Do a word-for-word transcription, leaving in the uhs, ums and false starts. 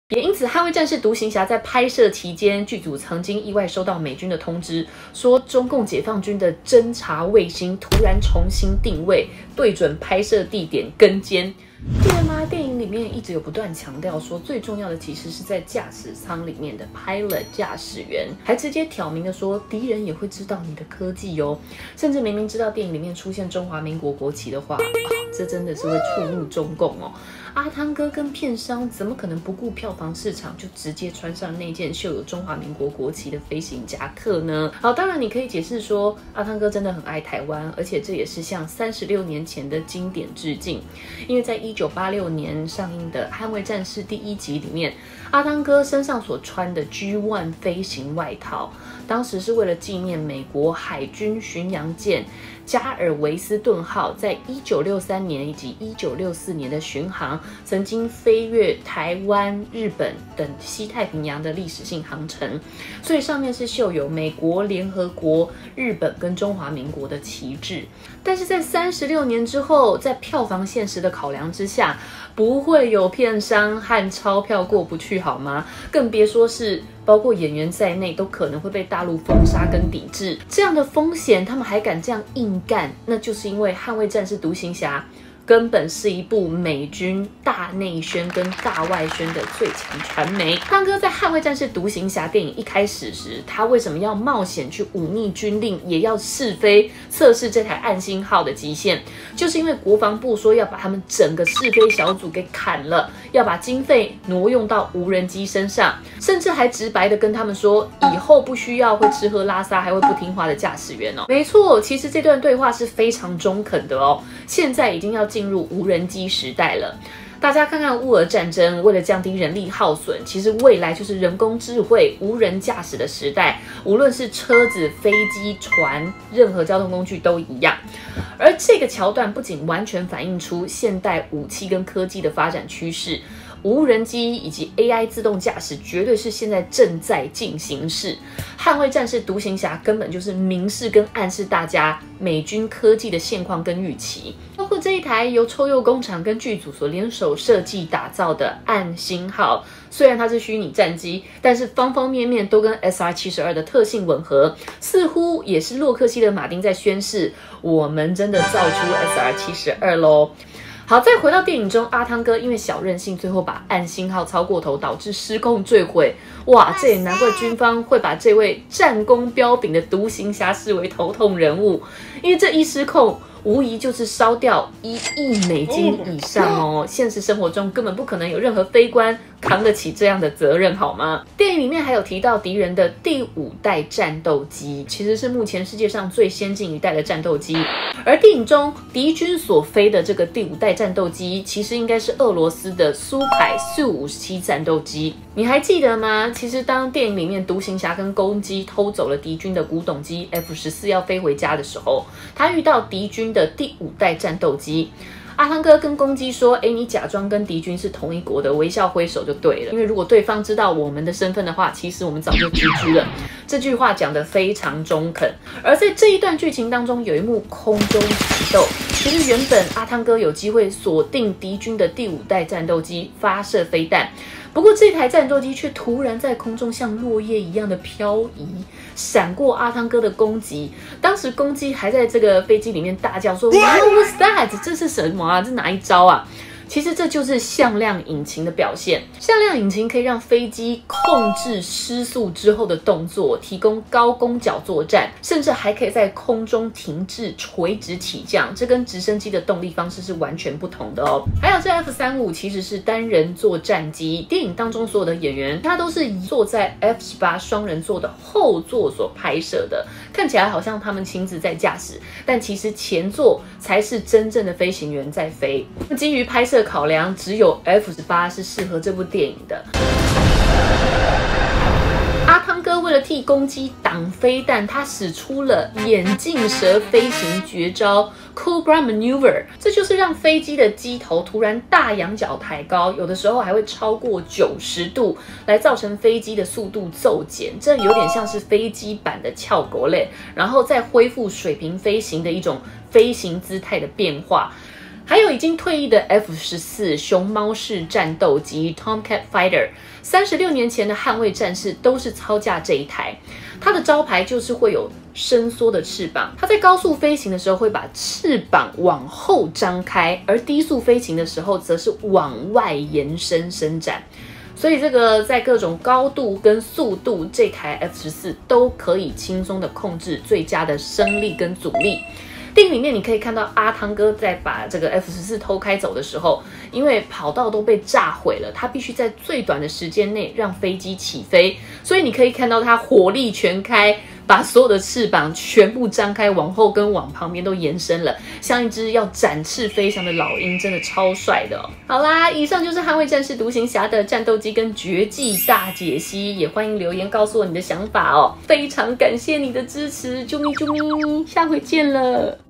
也因此，《捍卫战士独行侠》在拍摄期间，剧组曾经意外收到美军的通知，说中共解放军的侦察卫星突然重新定位，对准拍摄地点跟监。记得吗？电影里面一直有不断强调说，最重要的其实是在驾驶舱里面的 pilot 驾驶员，还直接挑明的说，敌人也会知道你的科技哦。甚至明明知道电影里面出现中华民国国旗的话，哦、这真的是会触怒中共哦。阿汤哥跟片商怎么可能不顾票房市场，就直接穿上那件绣有中华民国国旗的飞行夹克呢？好，当然你可以解释说，阿汤哥真的很爱台湾，而且这也是向三十六年前的经典致敬。因为在一九八六年上映的《捍卫战士》第一集里面，阿汤哥身上所穿的 G 一 飞行外套，当时是为了纪念美国海军巡洋舰加尔维斯顿号在一九六三年以及一九六四年的巡航，曾经飞越台湾、日本等西太平洋的历史性航程，所以上面是绣有美国、联合国、日本跟中华民国的旗帜。但是在三十六年之后，在票房现实的考量之下，不会有片商和钞票过不去好吗？更别说是包括演员在内都可能会被大陆封杀跟抵制，这样的风险他们还敢这样硬干，那就是因为《捍卫战士独行侠》根本是一部美军大内宣跟大外宣的最强传媒。汤哥在《捍卫战士独行侠》电影一开始时，他为什么要冒险去忤逆军令，也要试飞测试这台暗星号的极限？就是因为国防部说要把他们整个试飞小组给砍了，要把经费挪用到无人机身上，甚至还直白的跟他们说，以后不需要会吃喝拉撒还会不听话的驾驶员哦。没错，其实这段对话是非常中肯的哦。现在已经要进入无人机时代了。大家看看乌俄战争，为了降低人力耗损，其实未来就是人工智慧、无人驾驶的时代。无论是车子、飞机、船，任何交通工具都一样。而这个桥段不仅完全反映出现代武器跟科技的发展趋势，无人机以及 A I 自动驾驶绝对是现在正在进行式。捍卫战士独行侠根本就是明示跟暗示大家美军科技的现况跟预期，包括这一台由臭鼬工厂跟剧组所联手设计打造的暗星号，虽然它是虚拟战机，但是方方面面都跟 S R 七十二的特性吻合，似乎也是洛克希德马丁在宣示，我们真的造出 S R 七十二咯。好，再回到电影中，阿汤哥因为小任性，最后把暗星号操过头，导致失控坠毁。哇，这也难怪军方会把这位战功彪炳的独行侠视为头痛人物，因为这一失控，无疑就是烧掉一亿美金以上哦。现实生活中根本不可能有任何飞官扛得起这样的责任，好吗？电影里面还有提到敌人的第五代战斗机，其实是目前世界上最先进一代的战斗机。而电影中敌军所飞的这个第五代战斗机，其实应该是俄罗斯的苏凯苏五十七战斗机。你还记得吗？其实当电影里面独行侠跟攻击偷走了敌军的古董机 F 十四要飞回家的时候，他遇到敌军的第五代战斗机。阿汤哥跟公鸡说：“哎，你假装跟敌军是同一国的，微笑挥手就对了。因为如果对方知道我们的身份的话，其实我们早就 G G 了。”这句话讲得非常中肯。而在这一段剧情当中，有一幕空中棋斗，其实原本阿汤哥有机会锁定敌军的第五代战斗机，发射飞弹。不过这台战斗机却突然在空中像落叶一样的漂移，闪过阿汤哥的攻击。当时攻击还在这个飞机里面大叫说 ：“What was that？ 这是什么啊？这哪一招啊？”其实这就是向量引擎的表现。向量引擎可以让飞机控制失速之后的动作，提供高攻角作战，甚至还可以在空中停滞、垂直起降。这跟直升机的动力方式是完全不同的哦。还有这 F 三十五 其实是单人座战机，电影当中所有的演员他都是坐在 F 十八 双人座的后座所拍摄的，看起来好像他们亲自在驾驶，但其实前座才是真正的飞行员在飞。基于拍摄考量，只有 F 十八 是适合这部电影的。阿汤哥为了替公鸡挡飞弹，他使出了眼镜蛇飞行绝招 Cobra Maneuver， 这就是让飞机的机头突然大仰角抬高，有的时候还会超过九十度，来造成飞机的速度骤减。这有点像是飞机版的翘狗类，然后再恢复水平飞行的一种飞行姿态的变化。 还有已经退役的 F 十四 熊猫式战斗机 Tomcat Fighter， 三十六年前的捍卫战士都是操驾这一台。它的招牌就是会有伸缩的翅膀，它在高速飞行的时候会把翅膀往后张开，而低速飞行的时候则是往外延伸伸展。所以这个在各种高度跟速度，这台 F 十四 都可以轻松的控制最佳的升力跟阻力。电影里面你可以看到阿汤哥在把这个 F 十四 偷开走的时候，因为跑道都被炸毁了，他必须在最短的时间内让飞机起飞，所以你可以看到他火力全开，把所有的翅膀全部张开，往后跟往旁边都延伸了，像一只要展翅飞翔的老鹰，真的超帅的哦。好啦，以上就是捍卫战士独行侠的战斗机跟绝技大解析，也欢迎留言告诉我你的想法哦。非常感谢你的支持，啾咪啾咪，下回见了。